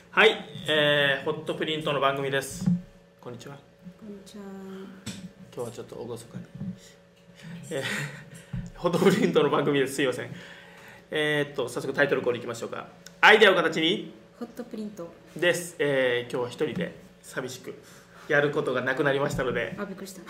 はい、ホットプリントの番組です。こんにちは。 こんにちは。 今日はちょっと厳かに、ホットプリントの番組です。すいません。早速タイトルコールいきましょうか。アイデアを形にホットプリントです。今日は一人で寂しくやることがなくなりましたので。 あ、びっくりした。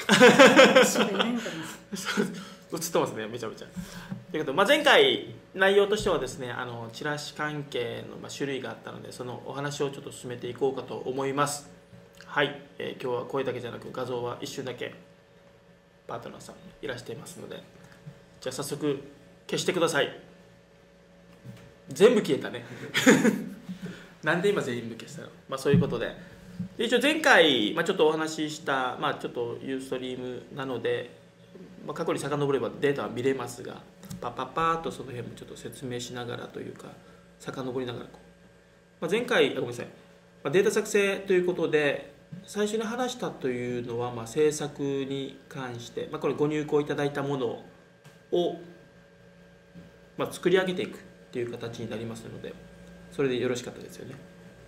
それいないのかな。 映ってますね、めちゃめちゃ。ということで、前回内容としてはですね、チラシ関係の種類があったので、そのお話をちょっと進めていこうかと思います。はい、今日は声だけじゃなく画像は一瞬だけパートナーさんいらしていますので、じゃあ早速消してください。全部消えたね。なんで今全部消したの？そういうことで、一応前回、ちょっとお話しした、ちょっとユーストリームなので、過去に遡ればデータは見れますが、パーっとその辺もちょっと説明しながらというか、遡りながら前回ごめんなさい、データ作成ということで最初に話したというのは、制作に関して、これご入稿いただいたものを、作り上げていくという形になりますので、それでよろしかったですよね。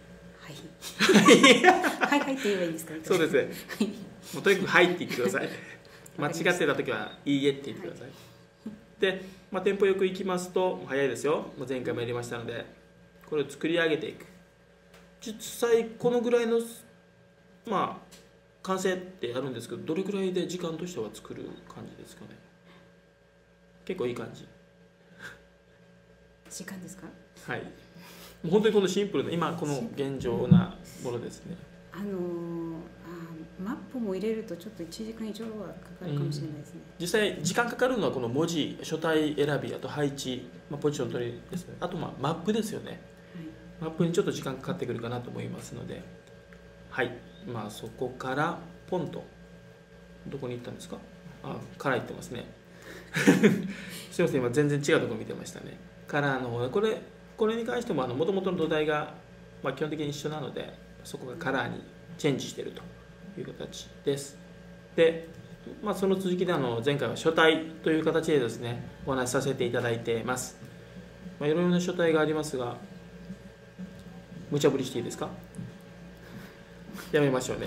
はいはいって言えばいいんですか？ そうですね。もうとにかくはいって言ってください。間違ってた時はいいえって言ってください。で、テンポよくいきますと早いですよ。前回もやりましたので、これを作り上げていく。実際このぐらいの完成ってやるんですけど、どれぐらいで時間としては作る感じですかね。結構いい感じ。 時間ですか？ はい。もう本当にこのシンプルな今この現状なものですね。 マップも入れるとちょっと1時間以上はかかるかもしれないですね。 実際時間かかるのはこの文字書体選び、あと配置、ポジション取りですね。あとマップですよね。マップにちょっと時間かかってくるかなと思いますので、はい、そこからポンとどこに行ったんですか？カラー行ってますね。すいません、今全然違うところ見てましたね。カラーの方でこれに関してももともとの土台が基本的に一緒なので、そこがカラーにチェンジしているという形です。で、その続きで前回は書体という形でですね、お話しさせていただいています。いろいろな書体がありますが、無茶ぶりしていいですか？やめましょうね。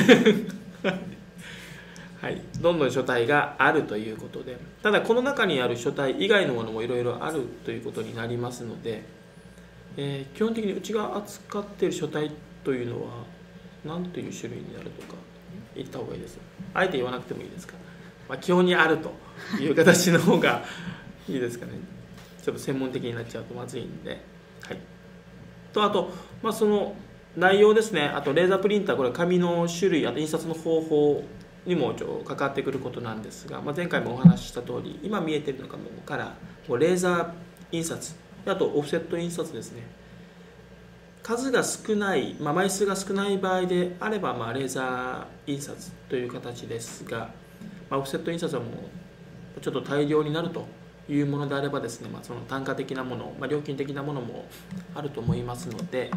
はい、どんどん書体があるということで、ただこの中にある書体以外のものもいろいろあるということになりますので、基本的にうちが扱っている書体というのは何という種類になるとか言った方がいいです。あえて言わなくてもいいですか？基本にあるという形の方がいいですかね。ちょっと専門的になっちゃうとまずいんで。はい、あと、その内容ですね。あとレーザープリンター、これ紙の種類、あと印刷の方法にも関わってくることなんですが、前回もお話しした通り、今見えているのがレーザー印刷、あとオフセット印刷ですね。数が少ない、枚数が少ない場合であれば、レーザー印刷という形ですが、オフセット印刷はもうちょっと大量になるというものであればですね、その単価的なもの、料金的なものもあると思いますので、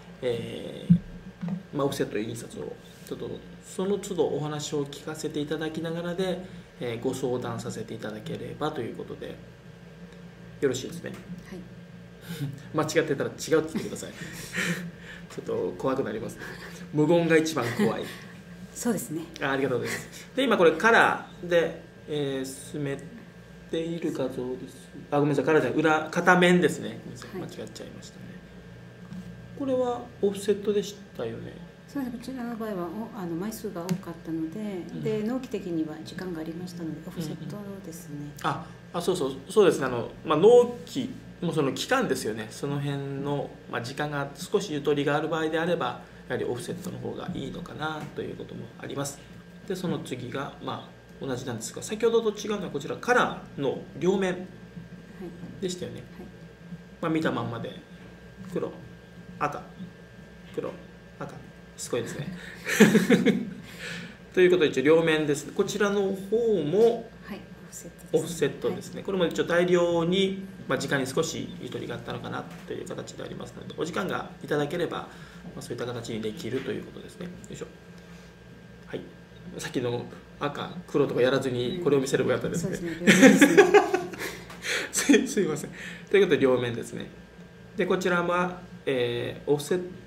オフセット印刷をちょっとその都度お話を聞かせていただきながらで、ご相談させていただければということでよろしいですね。 はい。 間違ってたら違うって言ってください。ちょっと怖くなります、ね。無言が一番怖い。 そうですね。 ありがとうございます。で、今これカラーで、進めている画像です。ごめんなさい、カラーじゃない、片面ですね。間違っちゃいましたね。これはオフセットでしたよね。 そうです。こちらの場合は枚数が多かったので、納期的には時間がありましたのでオフセットですね。 そうですね。納期もその期間ですよね。その辺の、時間が少しゆとりがある場合であれば、やはりオフセットの方がいいのかなということもあります。で、その次が同じなんですが、先ほどと違うのはこちらカラーの両面でしたよね。見たまんまで黒、赤、黒、赤、すごいですね。ということで一応両面ですね。こちらの方もオフセットですね。これも一応大量に、時間に少しゆとりがあったのかなという形でありますので、お時間がいただければ、そういった形にできるということですね。よいしょ。はい。さっきの赤、黒とかやらずにこれを見せればよかったですね。すいません。ということで両面ですね。でこちらは、オフセッ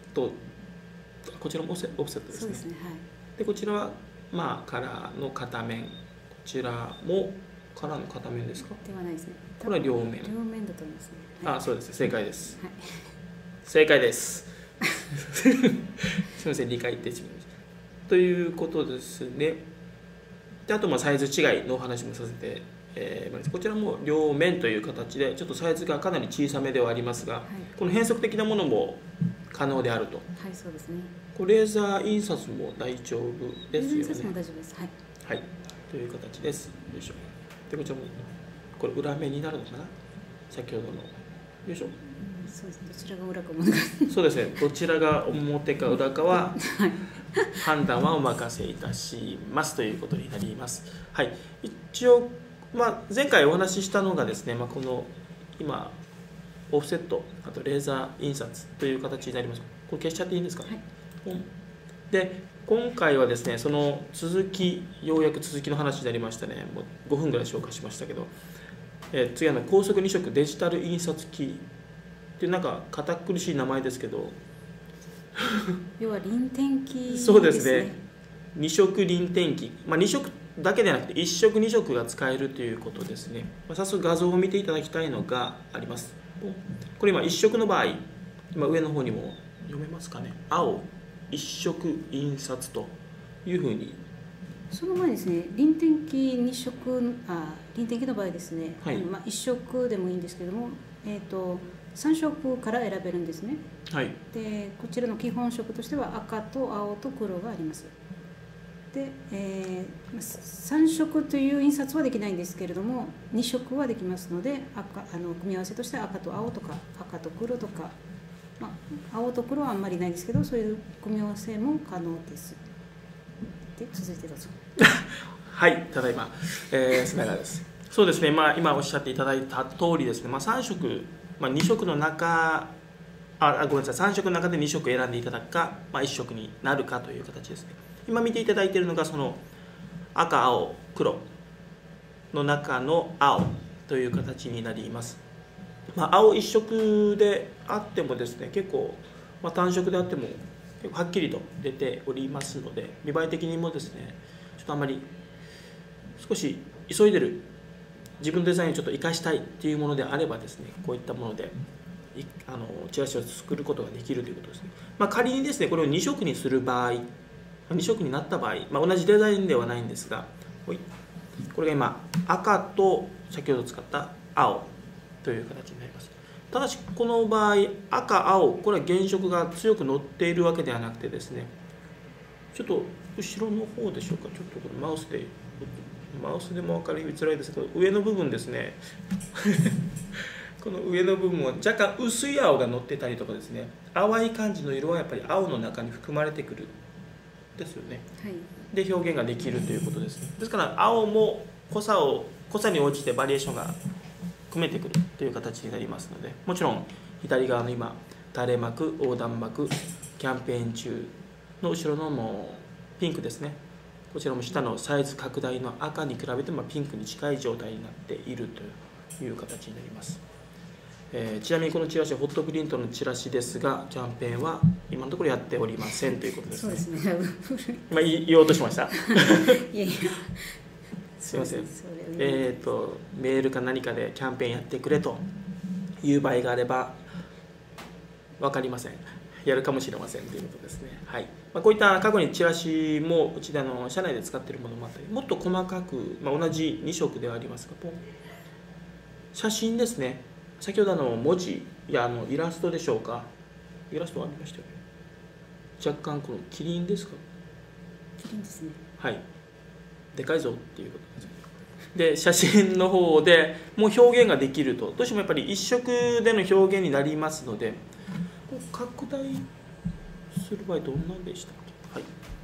とこちらもオフセットですね。 そうですね。はい。 でこちらはカラーの片面、こちらもカラーの片面ですか？ ではないですね。 これは両面。 両面だと思いますね。はい、 そうです。正解です。 はい、 正解です。すみません、理解ってしまいました。ということですね。であとサイズ違いのお話もさせて、こちらも両面という形でちょっとサイズがかなり小さめではありますが、はい、この変則的なものも可能であると。 はい、そうですね。 これレーザー印刷も大丈夫ですよね。 印刷も大丈夫です。はい。 はい、という形です。よいしょ。でこちらもこれ裏面になるのかな。先ほどのよいしょ。 そうですね。どちらが裏かもそうですね。どちらが表か裏かは判断はお任せいたしますということになります。はい。一応前回お話ししたのがですね、この今オフセット、あとレーザー印刷という形になります。これ消しちゃっていいんですかね。はい、で今回はですね、その続き、ようやく続きの話になりましたね。もう5分ぐらい紹介しましたけど、次は高速2色デジタル印刷機っていう堅苦しい名前ですけど要は輪転機ですね。 そうですね。2色輪転機、2色だけでなくて1色2色が使えるということですね。早速画像を見ていただきたいのがあります。これ今1色の場合、今上の方にも読めますかね。青1色印刷というふうに。 その前にですね、輪転機2色、輪転機の場合ですね、はい、1色でもいいんですけども、3色から選べるんですね。 はい、 でこちらの基本色としては赤と青と黒があります。で、3色という印刷はできないんですけれども2色はできますので組み合わせとして赤と青とか赤と黒とか、青と黒はあんまりないんですけど、そういう組み合わせも可能です。で続いてどうぞ。 はい、ただいま、須永です。そうですね、今おっしゃっていただいた通りですね、3色、2色の中ごめんなさい、3色の中で2色選んでいただくか、1色になるかという形ですね。今見ていただいているのがその赤青黒の中の青という形になります。青一色であってもですね、結構、単色であっても結構はっきりと出ておりますので、見栄え的にもですね、ちょっとあまり少し急いでる自分のデザインをちょっと活かしたいっていうものであればですね、こういったものでチラシを作ることができるということですね。仮にですね、これを2色にする場合、2色になった場合、同じデザインではないんですが、これが今赤と先ほど使った青という形になります。ただしこの場合赤青、これは原色が強く乗っているわけではなくてですね、ちょっと後ろの方でしょうか。ちょっとこれマウスでも分かりづらいですけど、上の部分ですねこの上の部分は若干薄い青が乗ってたりとかですね、淡い感じの色はやっぱり青の中に含まれてくるですよね。 はい、 で表現ができるということです。ですから青も濃さに応じてバリエーションが組めてくるという形になりますので、もちろん左側の今垂れ幕、横断幕、キャンペーン中の後ろのもうピンクですね、こちらも下のサイズ拡大の赤に比べてピンクに近い状態になっているという形になります。ちなみにこのチラシはホットプリントのチラシですが、キャンペーンは今のところやっておりませんということですね。 そうですね。 今言おうとしました。 いやいや。 すいません。メールか何かでキャンペーンやってくれという場合があれば分かりません。やるかもしれませんということですね。はい。こういった過去にチラシもうちで社内で使っているものもあったり、もっと細かく、同じ2色ではありますが、写真ですね。先ほど文字やイラストでしょうか。イラストありましたよね。若干このキリンですか。 キリンですね。 はい。でかいぞっていうことですね。で写真の方でもう表現ができると、どうしてもやっぱり一色での表現になりますので、拡大する場合どんなんでしたっけ。はい。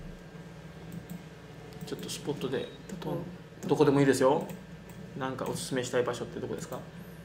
ちょっとスポットでどこでもいいですよ。なんかおすすめしたい場所ってどこですか。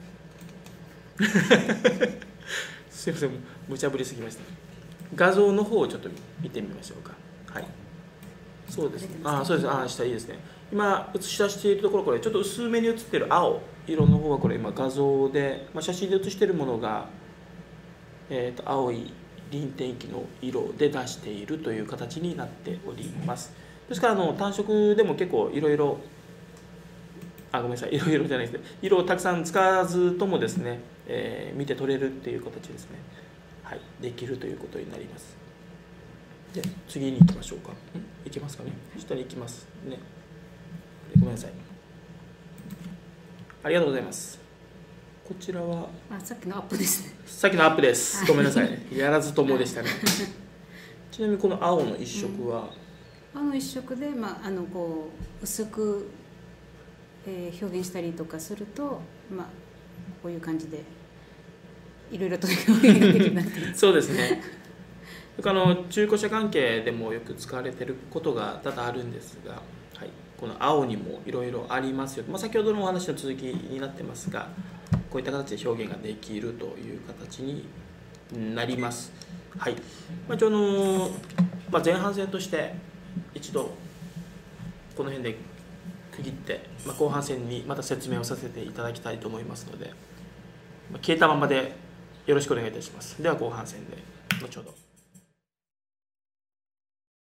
すいません、無茶ぶりすぎました。画像の方をちょっと見てみましょうか。はい。そうですね。そうです。下いいですね。今映し出しているところ、これちょっと薄めに映っている青色の方はこれ今画像で、写真で写しているものが青い輪転機の色で出しているという形になっております。ですから単色でも結構いろいろごめんなさい、いろいろじゃないですね、色をたくさん使わずともですね、見て取れるっていう形ですね、はい、できるということになります。で次に行きましょうか。いけますかね。下に行きますね。ごめんなさい。ありがとうございます。こちらはさっきのアップですね。 さっきのアップです。ごめんなさい。やらずともでしたね。ちなみにこの青の一色は、 青の一色で、こう薄く、表現したりとかすると、こういう感じでいろいろと表現ができるなってそうですね。中古車関係でもよく使われていることが多々あるんですが、はい、この青にもいろいろありますよ、先ほどのお話の続きになってますが、こういった形で表現ができるという形になります。はい、一応前半戦として一度この辺で区切って、後半戦にまた説明をさせていただきたいと思いますので、消えたままでよろしくお願いいたします。では後半戦で後ほど。